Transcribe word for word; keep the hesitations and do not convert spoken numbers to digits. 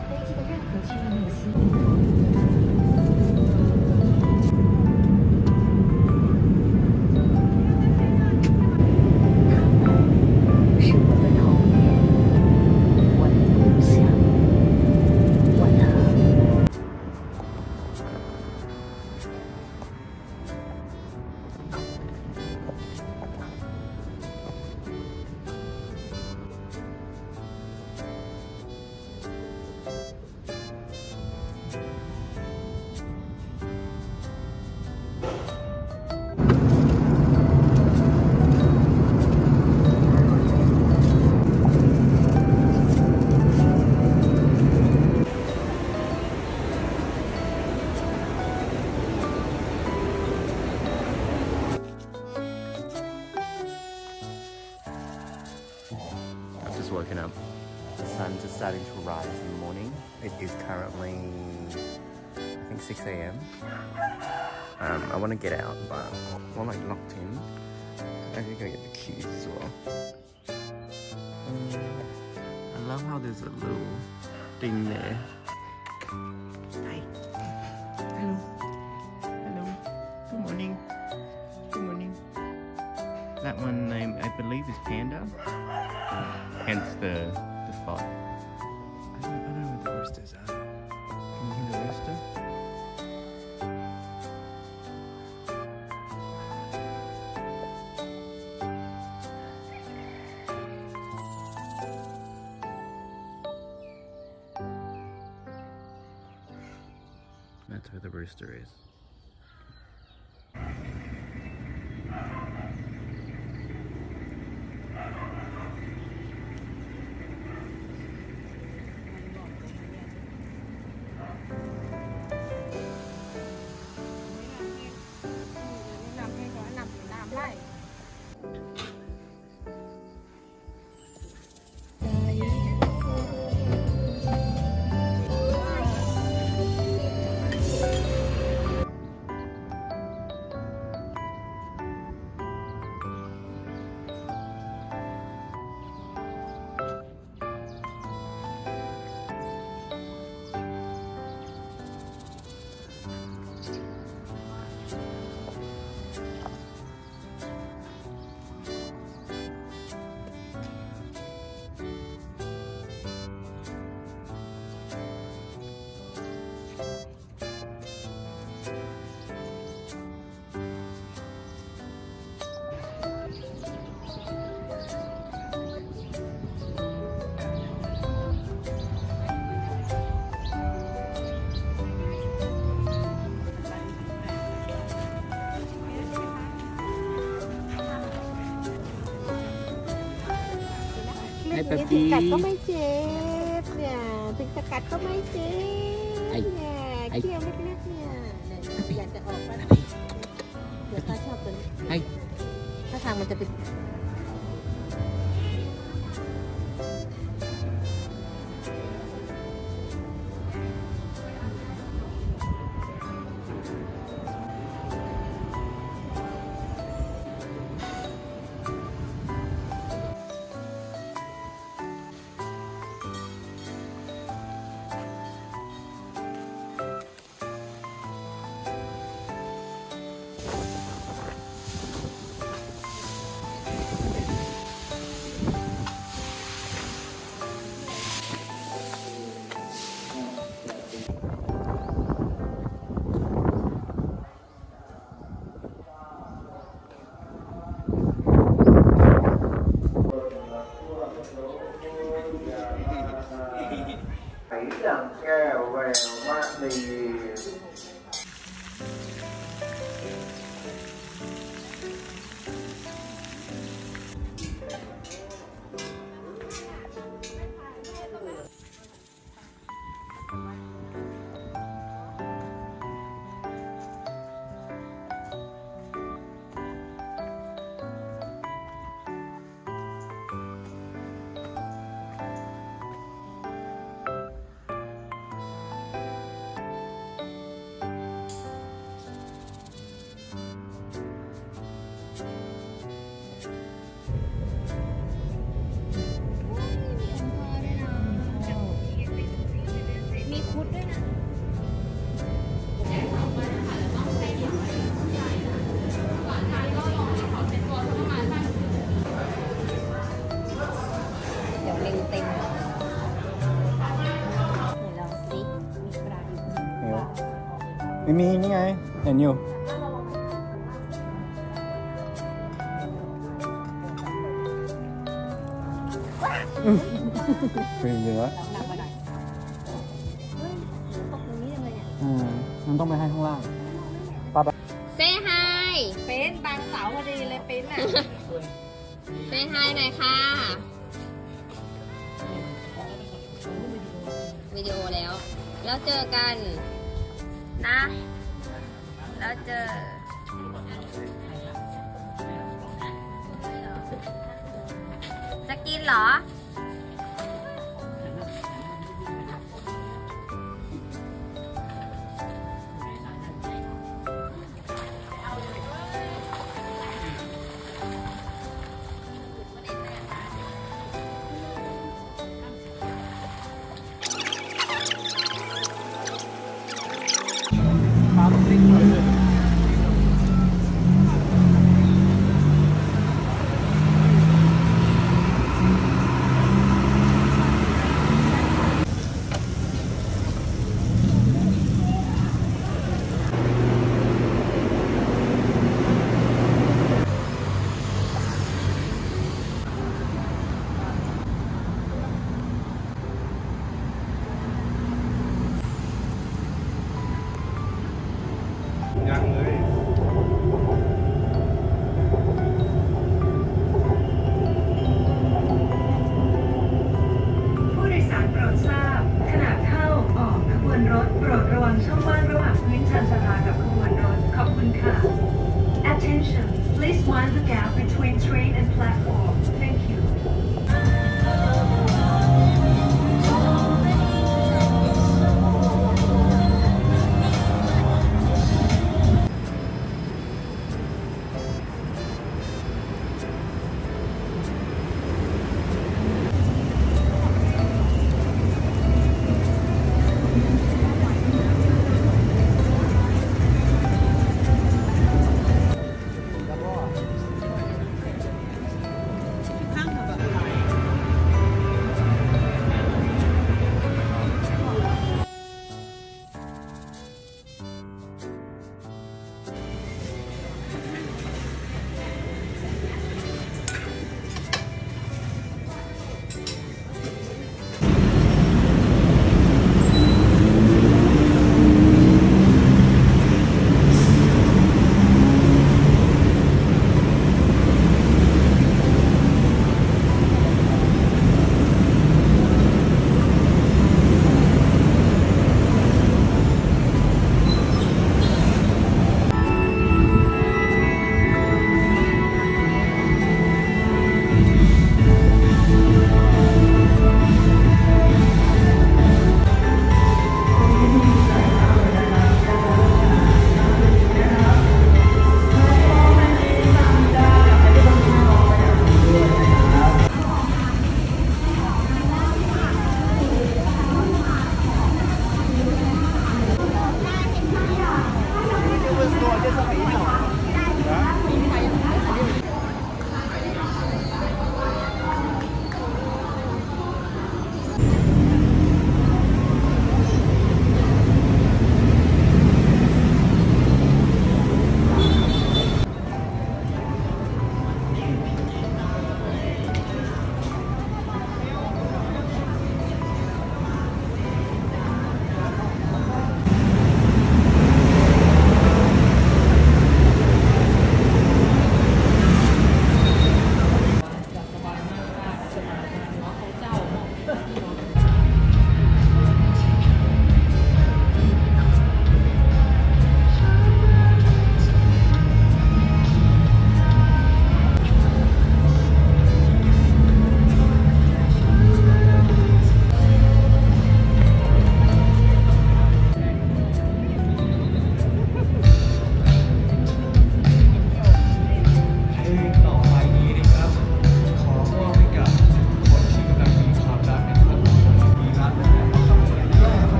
飞机的任何区域内的司是我的童年，我的故乡，我的。 Just woken up. The sun's just starting to rise in the morning. It is currently, I think, six A M Um, I want to get out, but we're like locked in. I need to go get the keys as well. Um, I love how there's a little thing there. Hi. Hello. Hello. Good morning. Good morning. That one name, I believe, is Panda. Hence the, the spot. I don't, I don't know what the roosters are. Can you hear the rooster? That's where the rooster is. Hai Papi. กัดก็ไม่เจ็บเนี่ยถึงจะกัดก็ไม่เจ็บเนี่ยเขี้ยวเล็กๆเนี่ยอยากจะออกมาเดี๋ยวตาชอบตัวนี้ถ้าทางมันจะเป็นแก้วแหววมะนีพุดด้วยนะเดี๋ยวเล็งเต็มไหนลองซิมีปลาดิบเดี๋ยวไม่มีนี่ไงเห็นอยู่เป็นเยอะหนักไปหน่อยเฮ้ยตกตรงนี้ยังไงเนี่ยอืมมันต้องไปให้ข้างล่างเซฮายเป็นบางเสาพอดีเลยเป็นอ่ะเซฮายหน่อยค่ะวิดีโอแล้ว แล้วเจอกันนะ แล้วเจอจะกินเหรอยังเลยผู้โดยสารโปรดทราบขณะเข้าออกขบวนรถโปรดระวังช่องว่างระหว่างพื้นชานชาลากับขบวนรถขอบคุณค่ะ Attention please mind the gap between train and platform